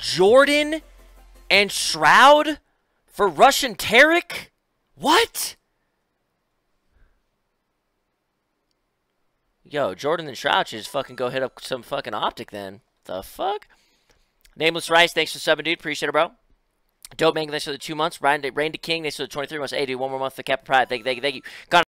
Jordan and Shroud for Russian Tarik? What? Yo, Jordan and Shroud should just fucking go hit up some fucking Optic then. The fuck? Nameless Rice, thanks for subbing, dude. Appreciate it, bro. Dope Man, thanks for the 2 months. Rain to King, thanks for the 23 months. Hey, dude, one more month for Captain Pride. Thank you.